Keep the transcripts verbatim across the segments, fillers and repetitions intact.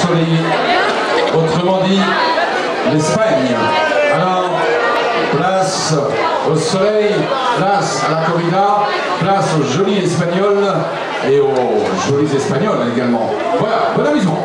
ensoleillé, autrement dit l'Espagne. Alors, place au soleil, place à la corrida, place aux jolis espagnols et aux jolis espagnols également. Voilà, bon amusement.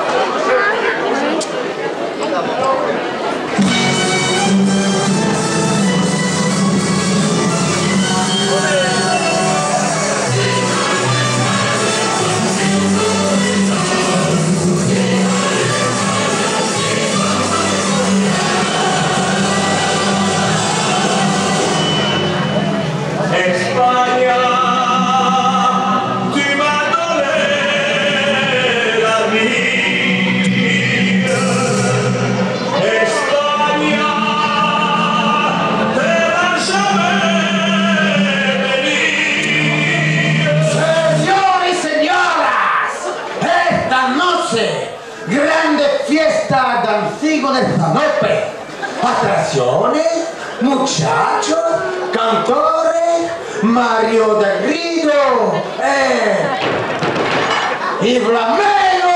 Attracciones, muchachos, cantores, Mario del Grido, eh, y flamenco.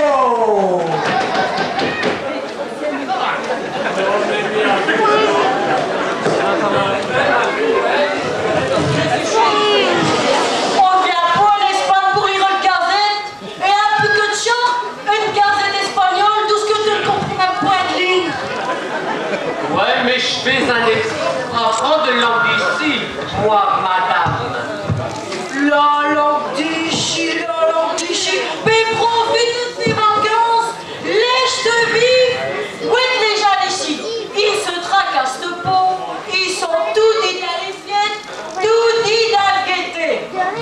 On vient pas en Espagne pour lire une gazette et un peu que de chant, une gazette espagnole, tout ce que tu ne comprends même point de ligne. Ouais, mais je fais un enfant de langue d'ici, moi, madame. La langue d'ici, la langue d'ici, mais profite de tes vacances, lèche-te vivre, ouette les gens d'ici. Ils se tracassent de peau, ils sont tout dits à les fiettes, tout dits à le guetter.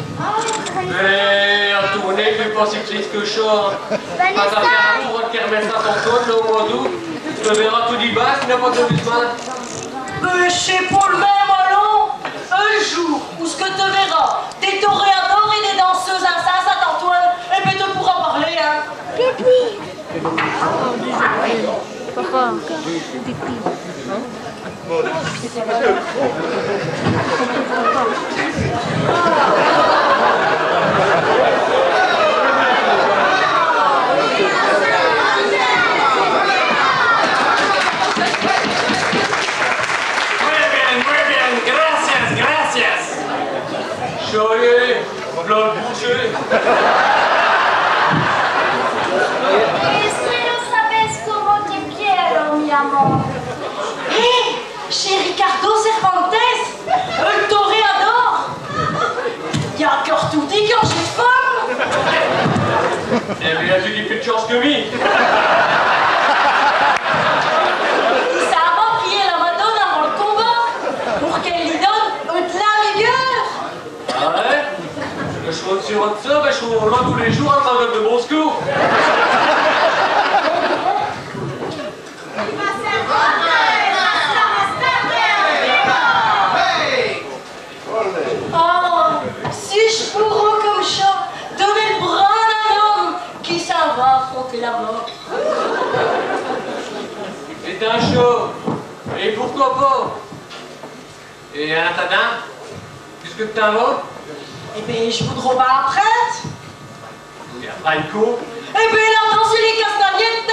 Mais à tourner, plus pas si triste que ça. Pas d'avoir un tour qui remet ça ton compte là, au mois d'août. Tu me verras tout du bas, s'il n'y a pas d'amusement. Mais c'est pour le même allons, un jour où ce que tu verras, des toréadors et des danseuses à Saint-Antoine, et puis tu pourras parler, hein. Pipi. Papa, encore. Pipi. Soyez, blanc bouché. E se lo sapessi come ti quiero, mi amor. Hé, chez Ricardo Cervantes, un toréador. Il y a encore tout dit quand j'ai de femme. Eh bien, tu dis plus de chance que lui. Ça va prier la Madone avant le combat, pour qu'elle lui donne un de la meilleure. Ah ouais? Je suis au-dessus de ça, ben je suis au loin tous les jours en train de Moscou. Oh, si je pourrais comme ça donner le bras à un homme qui s'en va affronter la mort. C'est un show. Et pourquoi pas? Et un tadin? Puisque tu t'en vas? Eh bien, je voudrais pas apprendre. Et après une cour? Eh bien, il a dansé les castagnettes.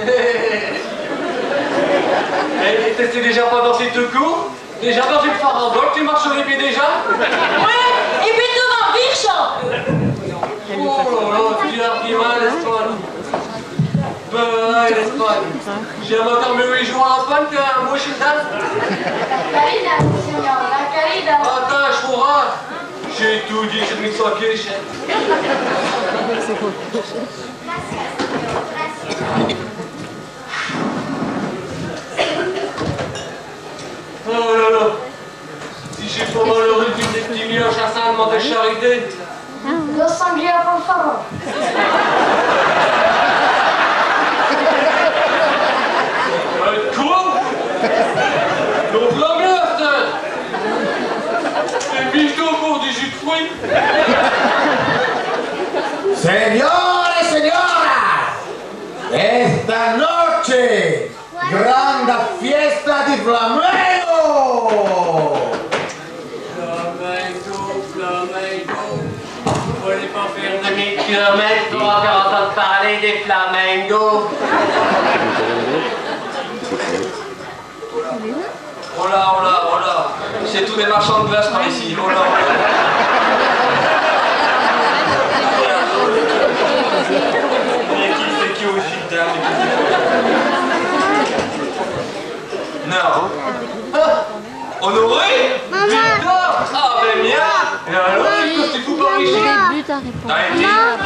Et t'es déjà pas dansé deux coups? Déjà dansé le farandole, tu marches sur les pieds déjà? Ouais, et puis tu vas vivre ça. Oh là là, tu arguments l'Espagne. Ben ouais, l'Espagne. J'aime encore mieux les jours en Espagne qu'un mois chez Dan. La caridad, signor, la caridad. Attends, je pourrai. J'ai tout dit, j'ai mis ça qui chef. Oh là là. Si j'ai pas malheureux d'une des petits miens chassant de de charité. Lo sangueo, por favor. Euh, quoi? Donc la merde! Les bijoux pour des jus de fruits! Señores, señoras, esta noche, grande fiesta di flamenco. Flamenco, flamenco, faut les pas faire de mes kilomètres pour encore entendre parler des flamingos. Oh là, oh là, oh là. C'est tous des marchands de glace par ici. Oh là, oh là. Mais qui c'est qui au gitane? Non. Ah, Honoré? Victor? Ah ben bien. Et alors, qu'est-ce que tu fous par ici? T'as été?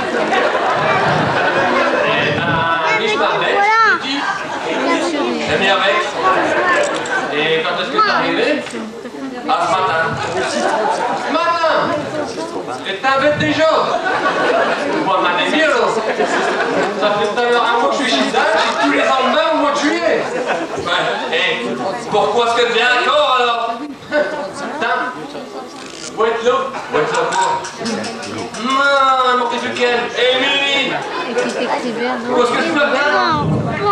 Eh ben, je m'appelle. T'as mis avec? Et quand est-ce que t'es arrivé? Ah, ce matin. Ce matin? Et t'as bête déjà? Bon, m'en est bien, là. Ça fait tout à l'heure un mois que je suis chez Zach, j'ai tous les lendemains au mois de juillet. Ouais, et pourquoi est-ce que tu viens encore, alors? Putain. Où est l'eau? Où est l'eau pour? Non, mon fils lequel? Émilie! Où est-ce que tu vas bien?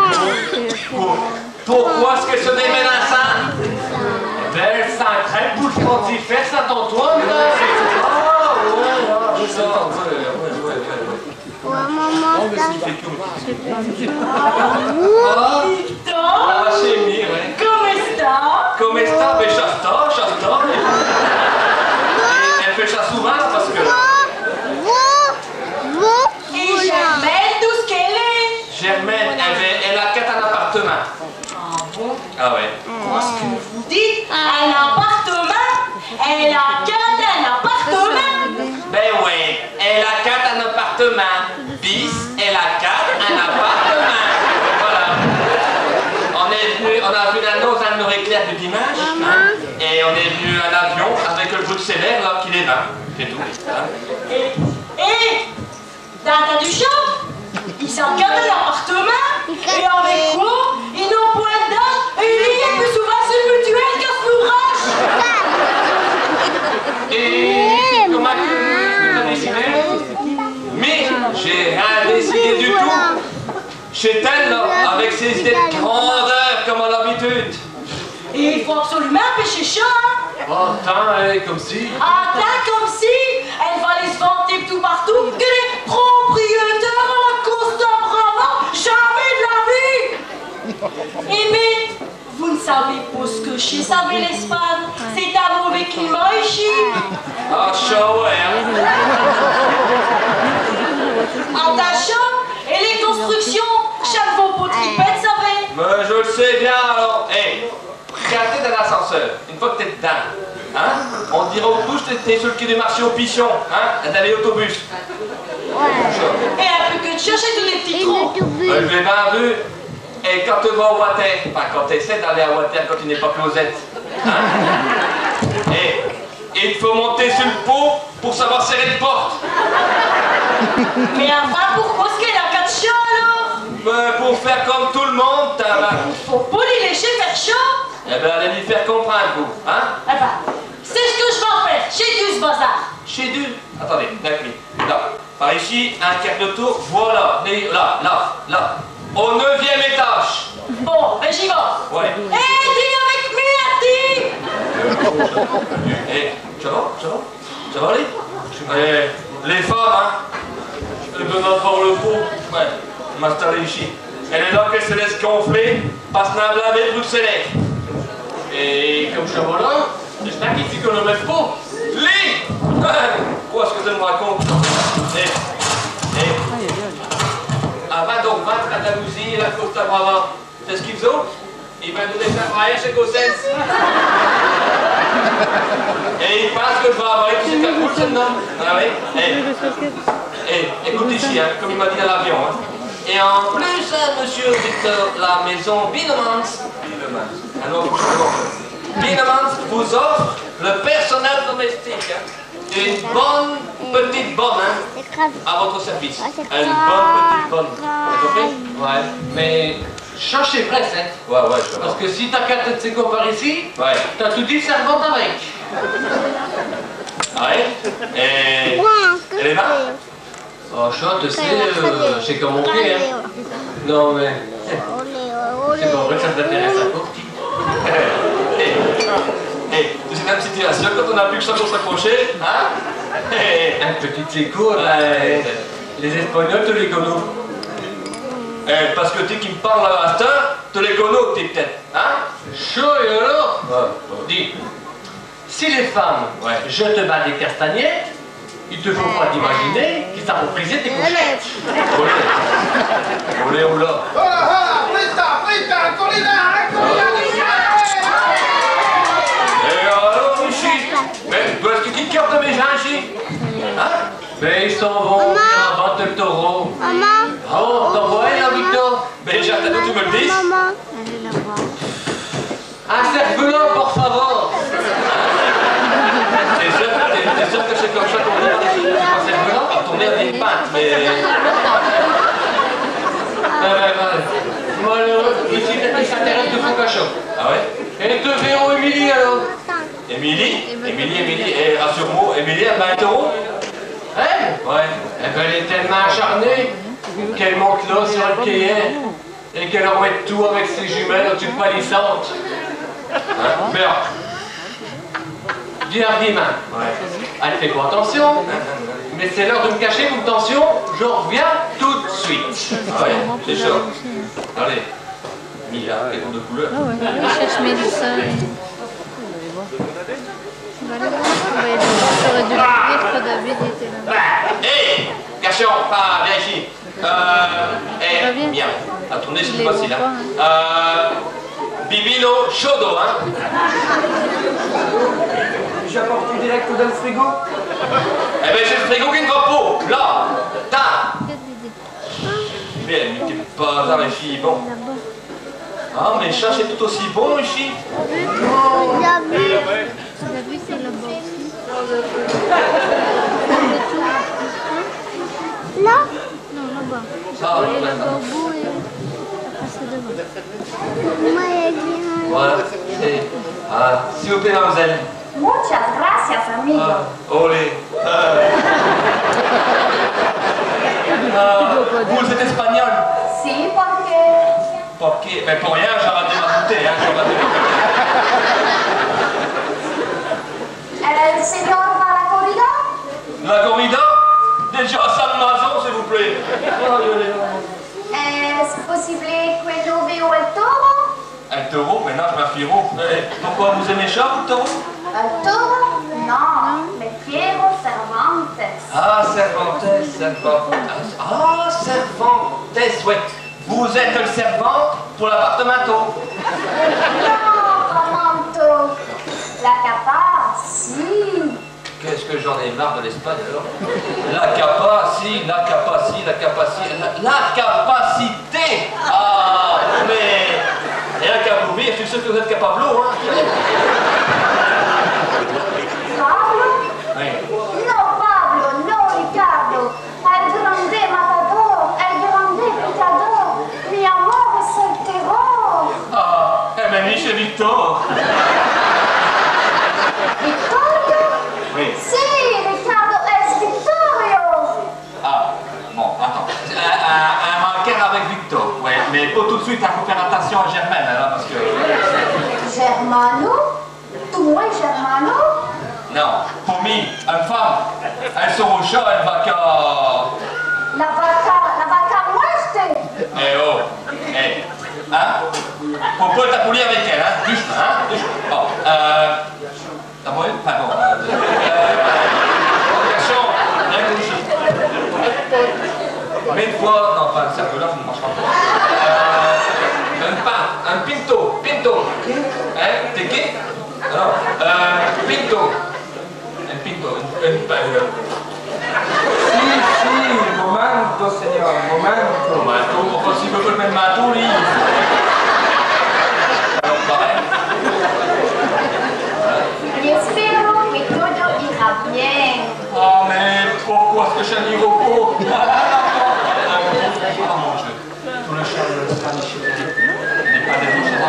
Pourquoi est-ce qu'elle se démène à ça? Belle sacrée bouche pontifère, ça t'Antoine, là? Ah, ouais, ouais, ça, ouais, ouais, ouais, ouais. Ouais, maman, ça. Oh, Victor! Ah, chez mi, ouais. Come sta? Come sta? Ben, Shasta, Shasta. Elle fait ça souvent, parce que... Et Germaine, d'où ce qu'elle est? Germaine, elle, elle a quatre en appartement. Ah bon? Ah ouais. Qu'est-ce que vous dites? Un appartement? Elle a qu'un un appartement? Ben oui, elle a quatre en appartement. Bis, elle a quatre en appartement. Voilà. On est venu, on a vu l'annonce dans le éclair du dimanche. Hein, et on est venu en avion avec le Bruxellaire là qui est là. C'est tout. Hein. Et, et, t'as du champ? Ils s'en gardent l'appartement? Et avec quoi? Ils n'ont point d'âge et lui est plus souvent sur le mutuel qu'à ce l'ouvrage. Et comment que tu as décidé? Mais j'ai rien décidé du tout. Chez elle, là, avec ses idées de grandeur comme à l'habitude. Et il faut absolument pêcher ça, hein? Oh, tant, hein, comme si. Attends, comme si elle va aller se vanter tout partout que les propriétaires à la Costa Brava, jamais de la vie! Eh bien, vous ne savez pas ce que je savais l'Espagne. C'est un mauvais climat ici. Ah, ça, ouais. Hein. Attachant, et les constructions, chaque fois pour tripette, ça fait. Mais je le sais bien, alors. Hé, hey, quand t'es dans l'ascenseur, une fois que t'es dedans, hein, on dira aux touches que t'es sur le quai du marché au Pichon, hein, dans les autobus. Et un peu que de chercher tous les petits trous. Ben, je l'ai bien vu. Et quand tu vas au water, enfin quand tu essaies d'aller à water quand tu n'es pas closette, hein, et il faut monter sur le pot pour savoir serrer le porte. Mais enfin, pourquoi est-ce qu'elle a quatre chats alors? Ben, pour faire comme tout le monde, t'as... Faut pas les lécher faire chat. Eh ben, allez lui faire comprendre, vous, hein? Enfin, c'est ce que je vais en faire, chez du ce bazar. Chez deux. Attendez, d'accord. Là, par ici, un quart de tour, voilà, et là, là, là. Au neuvième étage. Bon, ben j'y vais. Ouais. Hé, hey, dis avec moi, Eh, ça va? Ça va? Ça va aller? Eh, les femmes, hein? Elles veulent avoir le pot. Ouais, m'installer ici. Elle est là qu'elle se laisse gonfler, passe la blâme Bruxelles. Et comme je suis là, j'espère qu'il dit qu'on ne lève pas. Lis! Quoi est-ce que tu me racontes? Eh, eh. Avant donc vaincre l'Andalousie et la Costa Brava, c'est ce qu'ils faisaient? Ils veulent nous laisser travailler chez Gossens. Et ils pensent que je vais avoir tous ces calculs, ce nom. Ah oui? Eh, eh, écoute ici, hein, comme il m'a dit à l'avion. Hein. Et en plus, hein, monsieur Victor, la maison Binemans, Binemans, un autre nom. Binemans vous offre le personnel domestique. Hein. Une bonne petite bonne, hein, à votre service. Une bonne petite bonne. T'as compris? Ouais. Mais cherchez presse, hein. Ouais, ouais, je Parce que si t'as quatre de ces cours par ici, ouais, t'as tout dit servante avec. Ouais. Et. Elle est là? Oh, chat, tu sais, euh, c'est comme mon pied, hein. Non, mais. C'est pas vrai que ça t'intéresse à quoi? Hey, c'est une situation quand on n'a plus que ça pour s'approcher, hein? Hey, un petit écho, là. Les Espagnols, te les connais. Eh, parce que tu qui me parles à cette heure, te les connais, t'es peut-être. Hein? Chaud et alors? Ouais, ouais. Dis, si les femmes ouais. jettent bas des castagnettes, il te faut pas t'imaginer qu'ils s'approprient tes couchettes. Olé. Olé, oula. Oh là là, frita, frita, corrida, corrida, et alors, ici, mais est-ce que tu te cœurs de mes gens ici? Hein? Mais ils s'en vont, ils inventent le taureau. Maman. Oh, t'en vois un là, Victor? Mais j'attends que tu me le dises. Maman. Allez la voir. Un cerf-volant, por favor. T'es sûr, t'es sûr que c'est comme ça qu'on dit ici? Un cerf-volant à tourner à des pattes, mais... Ah ouais, ouais. Malheureux, ici, ils s'intéressent de Focaccia. Ah ouais? Et te verront Émilie, alors? Émilie? Émilie, Émilie, et rassure-moi, Émilie, elle m'a un taureau? Elle? Ouais. Eh ben, elle est tellement acharnée qu'elle monte là sur le quai et qu'elle envoie tout avec ses jumelles au-dessus de palissante. Hein? Merde. Du argument. Ouais. Elle fait pas attention. Mais c'est l'heure de me cacher pour tension. Je reviens tout de suite. Ah ouais, c'est chaud. Allez. Mila, quel tour de couleur. Ah ouais, je cherche Mélissa. On va aller voir. On va y aller voir. J'aurais dû le dire que David était là. Hé, garçon, pas viens ici. Euh, hé, bien. Attendez, c'est pas facile, hein. Euh, Bibino Chodo, hein. J'apporte direct dans le frigo. Eh ben, c'est le frigo qui ne va pas. Là, ta. Bien, mais t'es pas dans les filles, bon. Ah, mais le chat, c'est tout aussi bon, ici. David. David, c'est là-bas aussi. Là? Non, là-bas. Ça, Et là-bas au bout et après c'est devant. Maman, elle vient. voilà. Et, ah, s'il vous plaît, mademoiselle. Muchas gracias, amigo. Ah, olé. Ah. Ah, vous êtes espagnol? Sí, porque... Ok, mais pour rien, j'ai raté ma bouteille, hein, j'ai raté El señor va a la corrida? la corrida? Déjà, San Mazon, s'il vous plaît. ¿Es posible que yo veo el toro? Un taureau? Mais non, je m'affirme. Pourquoi vous aimez ça, vous, le taureau? ¿El toro? No, me quiero Cervantes. Ah, Cervantes, Cervantes. Ah, Cervantes, ouais. Vous êtes le servant pour l'appartement. No, Amanto. La capa, si. Qu'est-ce que j'en ai marre de l'Espagne, alors? La capacité, la capacité, la capacité, la, la capacité. Ah, mais rien qu'à vous dire, je suis sûr que vous êtes capable, hein? Pablo? Oui. No, Pablo, no, Ricardo. El grande matador, el grande picador. Mi amor es el terror. Ah, eh ben, c'est Victor. ¿Victorio? Oui. Sí, Ricardo es Victorio. Ah, bon, attends. Un, un, un manqueur avec Victor, ouais, mais pas tout de suite, il faut faire attention à Germaine, là, parce que... Germano? Tu no es Germano? Non, pour moi, une femme, elle sort au chat, elle va qu'à... La vaca, la vaca muerte. Eh oh, eh, hein? Faut pas t'appouler avec elle, hein? Doucement, hein? Doucement. Bon, euh... T'as moyen? Pardon. Euh... Garçon, viens ici. Mille fois... Non, pas un cerveau là, ça ne marchera pas. Euh... Un pain, un pinto, pinto. Hein? T'es qui? Non, euh... Pinto. Un pinto, un... un... Si, si, momento, señor, momento. Manteau, pourquoi s'il veut pas le même manteau, lui? Alors, pareil. Y espero que todo irá bien. Oh, mais pourquoi est-ce que je n'y vais pas? Oh mon Dieu. Tout le chien de Spanish n'est pas des bouches à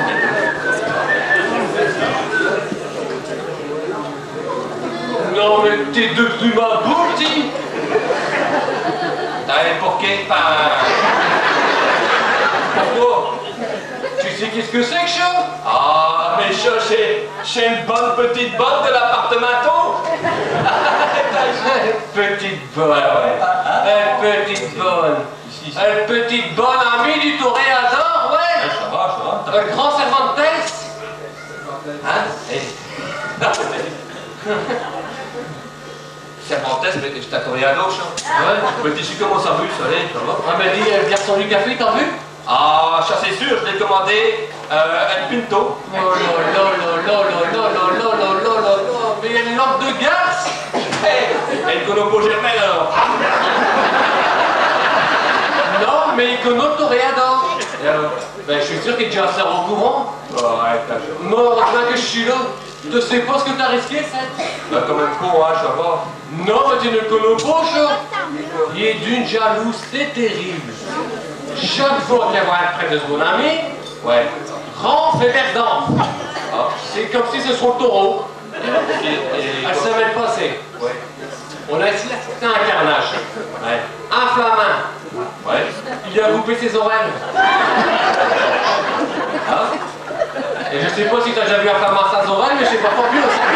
non, mais t'es devenu ma boutique. Allez, pour quel pain? Pourquoi? Tu sais qu'est-ce que c'est que ça? Ah, mais ça, c'est c'est une bonne petite botte de l'appartement. Petite botte, ouais. Elle petite bonne. Elle petite bonne amie du toréador, ouais. Ça va, ça va. Le grand Cervantes. Hein? Eh. Cervantes, mais je t'ai toréador, ça. Ouais. Petit, tu commences à russe, allez, ça va. Ah, mais dis, le garçon du café, t'as vu? Ah, ça c'est sûr, je l'ai commandé euh, un pinto. Oh là là là là là là là là là là là. Mais il y a une lampe de gaz. Et le conopo germain alors. Non, mais il connaît toréador. Et alors? Ben, je suis sûr qu'il est déjà assez au courant. Oh, ouais, t'as chaud. Non, heureusement que je suis là. Je sais pas ce que t'as risqué, ça. Ben, comme un con, hein, ça va. Non, mais tu ne le connais pas, ça. Il est d'une jalousie terrible. Chaque fois qu'il va être près de son ami, ouais, rentre et perdant. Ah. C'est comme si ce soit le taureau. Et, et, Elle s'est même passée. Ouais. On a ici c'est un carnage. Ouais. Un flamand. Ouais. Il a coupé ses oreilles. Hein? Et je sais pas si tu as déjà vu un flamand sans oreilles, mais je sais pas pas plus aussi.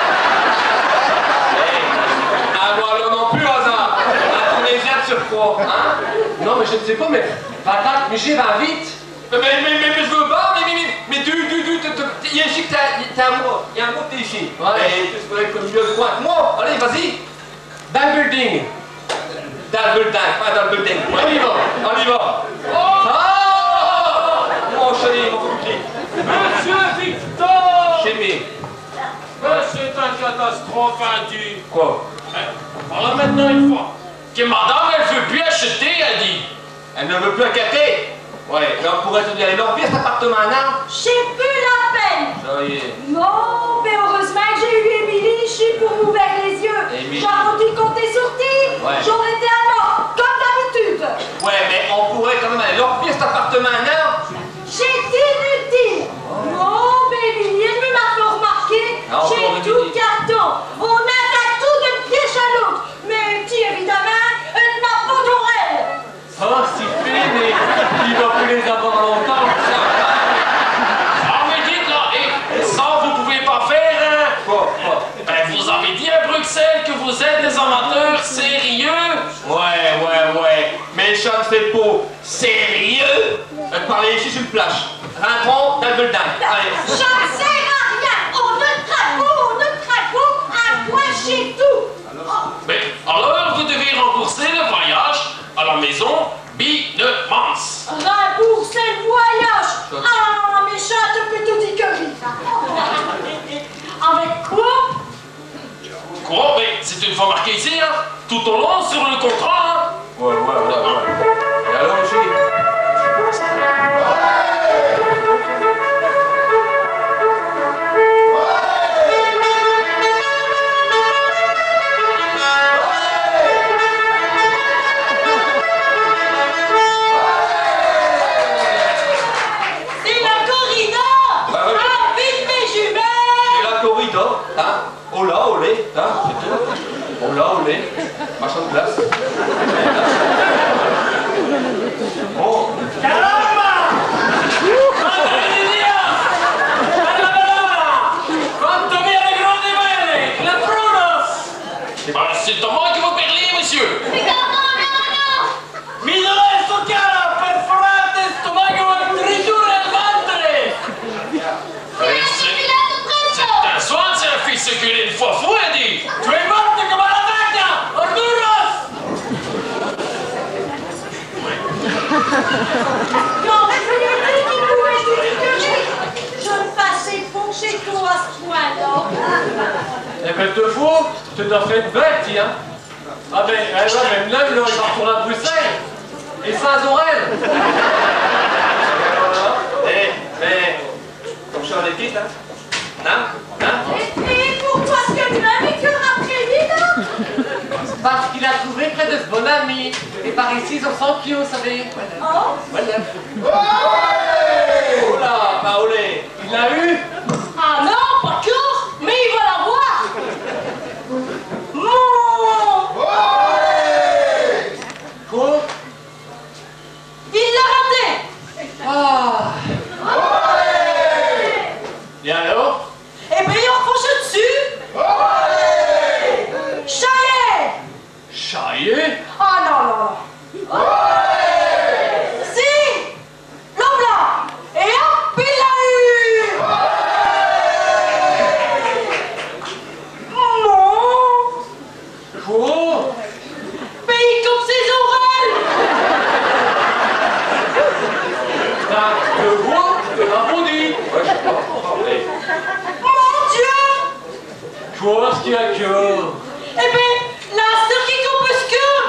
Ah, moi là non plus, hasard. Un Tunisien de surcroît. Hein? Non, mais je ne sais pas, mais patate, Miché va vite. Mais, mais, mais, mais, mais je veux pas, mais, mais, mais, mais tu, tu, tu, tu, tu, il y a ici que t'as un mot, il y a un mot que t'es ici. Ouais. Et tu serais comme mieux que moi. Moi, allez, vas-y. Dans le building. Dans le building, pas dans le building. On y va, on y va. Oh! Oh! Mon chéri, mon petit. Monsieur Victor! Chéri. C'est une catastrophe indue. Quoi? Voilà maintenant une fois. Que madame, elle veut plus acheter, elle dit. Elle ne veut plus inquiéter. Ouais, mais on pourrait te dire, alors, bien cet appartement-là. J'ai plus la peine. Ça y est. Non, mais heureusement que j'ai eu Émilie ici pour m'ouvrir les yeux. Émilie. J'aurais dû compter sur ti. Ouais. J'aurais été à mort, comme d'habitude. Ouais, mais on pourrait quand même aller leur pied cet appartement-là. C'est inutile. Non, mais Émilie, elle m'a fait remarquer. Ah, encore J'ai tout Émilie. carton. On a tout d'une pièce à l'autre. Mais ti, évidemment, elle n'a pas d'oreille. Oh, si fait, mais il va plus les avoir longtemps. Ah, mais dites là, et ça, vous pouvez pas faire, hein? Quoi, quoi? Ben, vous avez dit à Bruxelles que vous êtes des amateurs sérieux. Ouais, ouais, ouais. Mais ça ne fait pas sérieux de parler ici sur le plage. Rentrons dans le building. Allez. Ça ne sert à rien. On ne craque pas, on ne craque pas. À toi, c'est tout. Mais alors, vous devez rembourser le voyage à la maison Binemans. Rembourser le voyage. Ah, mais ça, t'as plutôt dit que oui. Avec quoi? Quoi? Mais c'est une fois marqué ici, hein? Tout au long sur le contrat, hein? Ouais, ouais, ouais, ouais. Et alors, chérie? C'est la corrida. Bah ouais. Ah, vite mes jumelles. C'est la corrida, hein? Hola, olé, hein? C'est tout. Hola, olé. Machin de glace. Bon. Caramba! Madre mia! Quanto mi grandi bene! Le prunos! Ma c'est à moi que vous parlez, monsieur! Mi resto cara per frate stomaco e tritore al ventre! C'est un soin, c'est un fils seculé une fois fou, elle dit! Tu es morte comme à la vecchia! Honduras! Quand je l'ai dit qu'il pouvait tout dégueuler, je ne passais pas chez toi à ce point-là. Eh ben, te fous, tu t'as fait une bête, tiens. Ah ben, eh ben, même là, il va retourner à Bruxelles. Et sans oreille. Eh, mais, comme je suis en équipe, hein? Hein? Hein? Et, et pourquoi est-ce que tu l'as mis que après-midi, là? Parce qu'il a trouvé près de ce bon ami. Et par ici, ils ont cent kilos, vous savez. Oh? Voilà. Oh là, Paolé, il l'a eu? Ah non, pas encore, mais il va l'avoir. Mon... Quoi? Il l'a raté. Ah. Et alors? Eh bien, il refonce dessus. Ça y est. Chaillé? Ah non, a le voix de l'applaudit. Ouais, je sais pas. Allez. Mon Dieu! Qu'est-ce qu'il y a que? Eh ben, la sœur qui compuscule!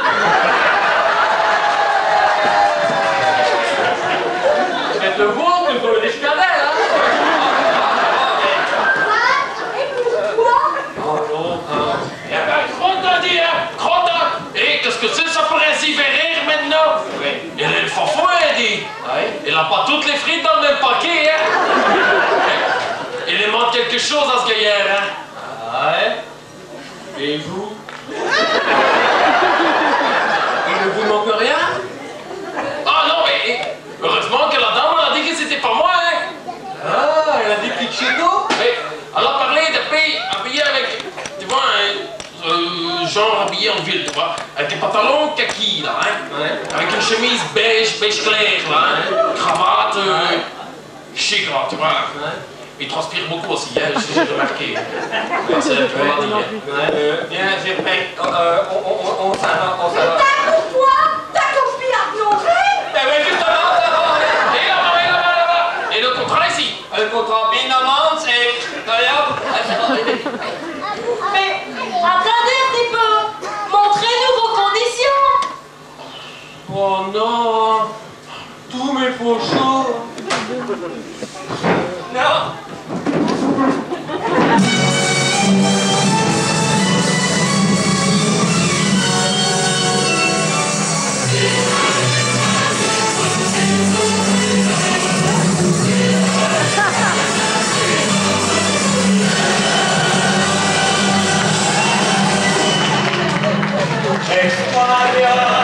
C'est le voix que vous les escalades, hein? Oh non, hein. Eh ben, crotte, dit, hein, crotte. Et qu'est-ce que c'est, ça pourrait s'y faire rire maintenant? Oui. Elle est le fofo, elle dit. Oui. Elle n'a pas toutes les frites dans le même paquet, hein. Il lui manque quelque chose à ce gaillard, hein. Ouais. Et vous? Il ne vous manque rien? Ah non, mais heureusement que la dame elle a dit que c'était pas moi, hein. Ah, elle a dit Kichito? Mais elle a parlé de pays habillé avec, tu vois, un euh, genre habillé en ville, tu vois, avec des pantalons kaki, là, hein. Ouais. Avec une chemise beige, beige clair, là, hein. Cravate, euh, chic, là, tu vois. Ouais. Il transpire beaucoup aussi, hein, j'ai remarqué. C'est un peu la dire. Euh, bien, j'ai fait. Euh, on, on, on, on s'en va, on s'en va. T'as pour toi, ta copie à pleurer. Eh bien, justement, ça va. Et là-bas, et là-bas, là-bas. Et le contrat ici. Le contrat Binamant, c'est. D'ailleurs, Mais attendez un petit peu! Montrez-nous vos conditions! oh non, tous mes faux choux. Non. España.